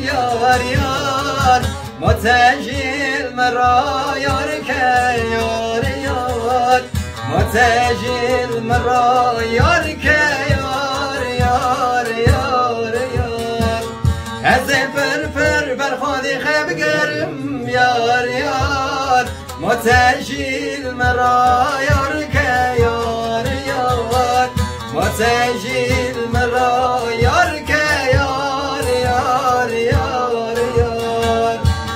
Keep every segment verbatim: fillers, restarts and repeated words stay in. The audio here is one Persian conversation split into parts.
یار یار متجیل مرا یار که یار یار متجیل مرا یار که یار یار یار یار از پر پر بر خودی خب گرم یار یار متجیل مرا یار که یار یار متجیل مرا یار که یار یار یار یار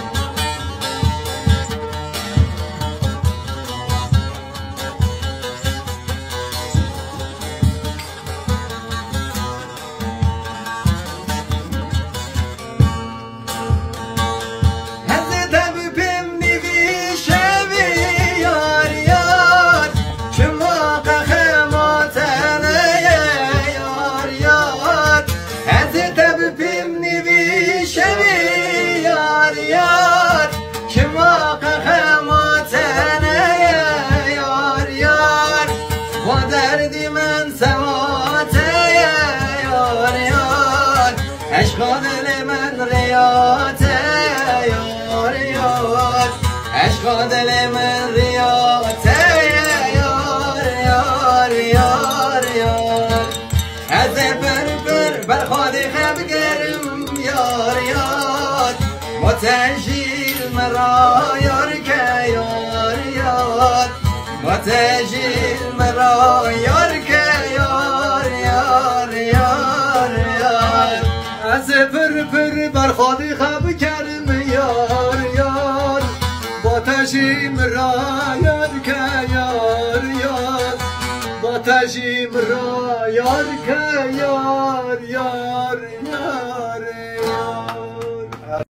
دردی من سواته یار یار عشق دل من ریاته یار یار عشق دل من ریاته یار یار یار یار از بر بر بر خودی خب گرم یار یار متجیل مرا یار که یار یار متجیل مرا یار که یار یار یار یار از پر پر بر خودی خب کردم یار یار متجیل مرا یار که یار یار متجیل مرا یار که یار یار